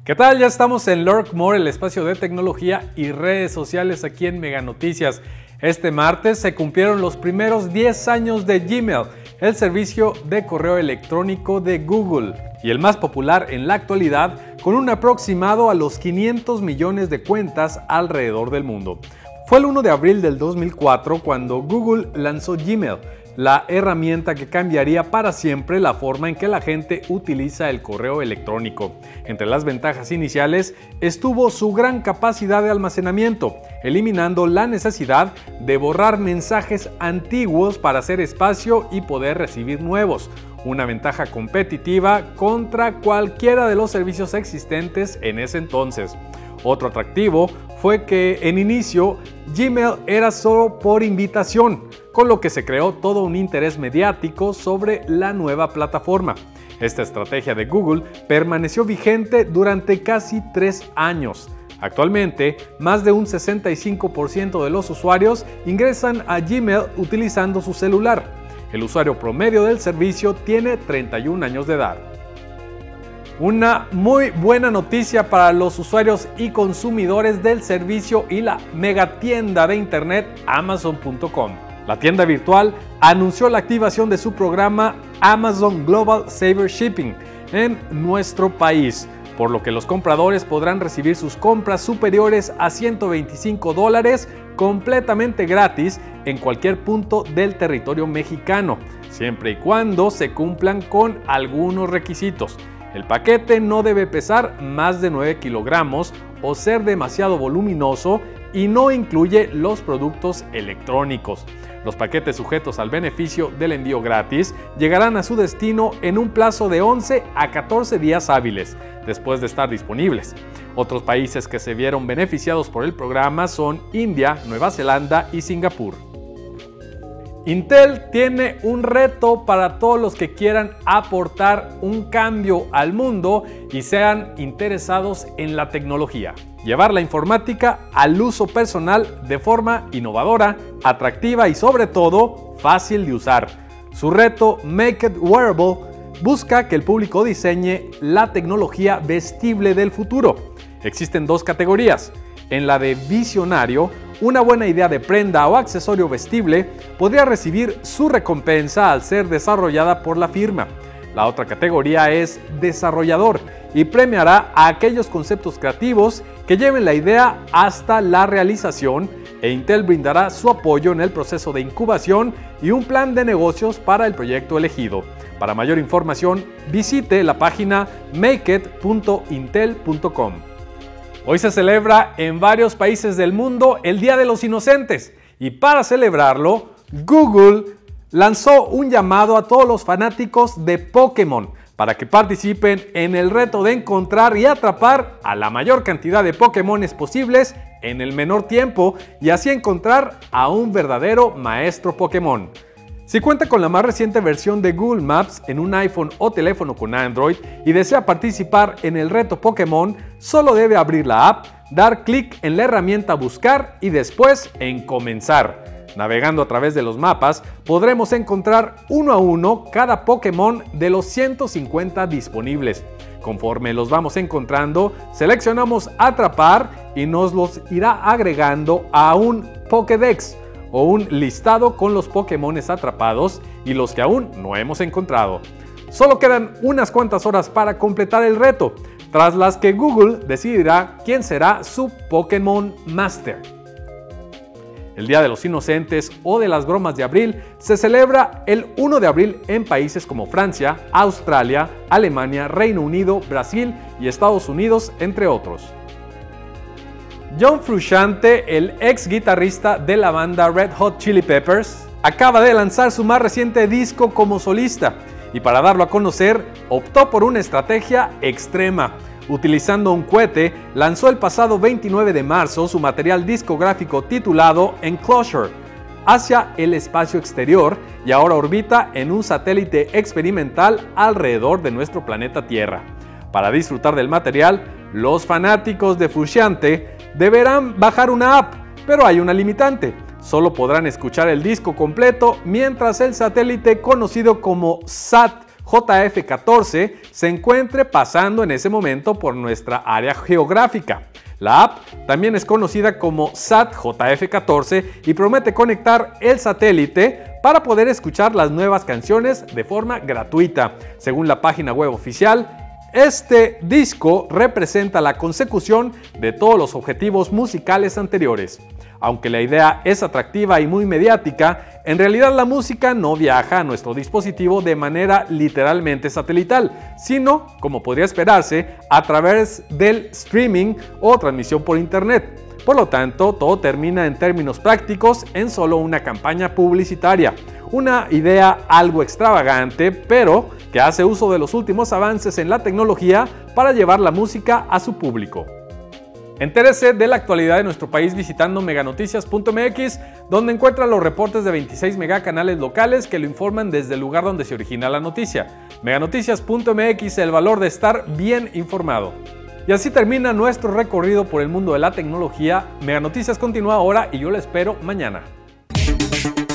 ¿Qué tal? Ya estamos en Learn More, el espacio de tecnología y redes sociales aquí en Mega Noticias. Este martes se cumplieron los primeros 10 años de Gmail, el servicio de correo electrónico de Google, y el más popular en la actualidad, con un aproximado a los 500 millones de cuentas alrededor del mundo. Fue el 1 de abril del 2004 cuando Google lanzó Gmail, la herramienta que cambiaría para siempre la forma en que la gente utiliza el correo electrónico. Entre las ventajas iniciales estuvo su gran capacidad de almacenamiento, eliminando la necesidad de borrar mensajes antiguos para hacer espacio y poder recibir nuevos. Una ventaja competitiva contra cualquiera de los servicios existentes en ese entonces. Otro atractivo fue que en inicio Gmail era solo por invitación, con lo que se creó todo un interés mediático sobre la nueva plataforma. Esta estrategia de Google permaneció vigente durante casi 3 años. Actualmente, más de un 65% de los usuarios ingresan a Gmail utilizando su celular. El usuario promedio del servicio tiene 31 años de edad. Una muy buena noticia para los usuarios y consumidores del servicio y la megatienda de internet Amazon.com. La tienda virtual anunció la activación de su programa Amazon Global Saver Shipping en nuestro país, por lo que los compradores podrán recibir sus compras superiores a $125 completamente gratis en cualquier punto del territorio mexicano, siempre y cuando se cumplan con algunos requisitos. El paquete no debe pesar más de 9 kilogramos o ser demasiado voluminoso y no incluye los productos electrónicos. Los paquetes sujetos al beneficio del envío gratis llegarán a su destino en un plazo de 11 a 14 días hábiles después de estar disponibles. Otros países que se vieron beneficiados por el programa son India, Nueva Zelanda y Singapur. Intel tiene un reto para todos los que quieran aportar un cambio al mundo y sean interesados en la tecnología. Llevar la informática al uso personal de forma innovadora, atractiva y sobre todo fácil de usar. Su reto Make It Wearable busca que el público diseñe la tecnología vestible del futuro. Existen 2 categorías. En la de visionario, una buena idea de prenda o accesorio vestible podría recibir su recompensa al ser desarrollada por la firma. La otra categoría es desarrollador y premiará a aquellos conceptos creativos que lleven la idea hasta la realización, e Intel brindará su apoyo en el proceso de incubación y un plan de negocios para el proyecto elegido. Para mayor información, visite la página makeit.intel.com. Hoy se celebra en varios países del mundo el Día de los Inocentes, y para celebrarlo, Google lanzó un llamado a todos los fanáticos de Pokémon para que participen en el reto de encontrar y atrapar a la mayor cantidad de Pokémones posibles en el menor tiempo y así encontrar a un verdadero maestro Pokémon. Si cuenta con la más reciente versión de Google Maps en un iPhone o teléfono con Android y desea participar en el reto Pokémon, solo debe abrir la app, dar clic en la herramienta Buscar y después en Comenzar. Navegando a través de los mapas, podremos encontrar uno a uno cada Pokémon de los 150 disponibles. Conforme los vamos encontrando, seleccionamos Atrapar y nos los irá agregando a un Pokédex, o un listado con los Pokémones atrapados y los que aún no hemos encontrado. Solo quedan unas cuantas horas para completar el reto, tras las que Google decidirá quién será su Pokémon Master. El Día de los Inocentes o de las Bromas de Abril se celebra el 1 de abril en países como Francia, Australia, Alemania, Reino Unido, Brasil y Estados Unidos, entre otros. John Frusciante, el ex guitarrista de la banda Red Hot Chili Peppers, acaba de lanzar su más reciente disco como solista y para darlo a conocer optó por una estrategia extrema. Utilizando un cohete, lanzó el pasado 29 de marzo su material discográfico titulado Enclosure hacia el espacio exterior y ahora orbita en un satélite experimental alrededor de nuestro planeta Tierra. Para disfrutar del material, los fanáticos de Frusciante deberán bajar una app, pero hay una limitante. Solo podrán escuchar el disco completo mientras el satélite conocido como SAT JF14 se encuentre pasando en ese momento por nuestra área geográfica. La app también es conocida como SAT-JF14 y promete conectar el satélite para poder escuchar las nuevas canciones de forma gratuita. Según la página web oficial, este disco representa la consecución de todos los objetivos musicales anteriores. Aunque la idea es atractiva y muy mediática, en realidad la música no viaja a nuestro dispositivo de manera literalmente satelital, sino, como podría esperarse, a través del streaming o transmisión por internet. Por lo tanto, todo termina en términos prácticos en solo una campaña publicitaria. Una idea algo extravagante, pero que hace uso de los últimos avances en la tecnología para llevar la música a su público. Entérese de la actualidad de nuestro país visitando meganoticias.mx, donde encuentra los reportes de 26 megacanales locales que lo informan desde el lugar donde se origina la noticia. Meganoticias.mx, el valor de estar bien informado. Y así termina nuestro recorrido por el mundo de la tecnología. Meganoticias continúa ahora y yo la espero mañana.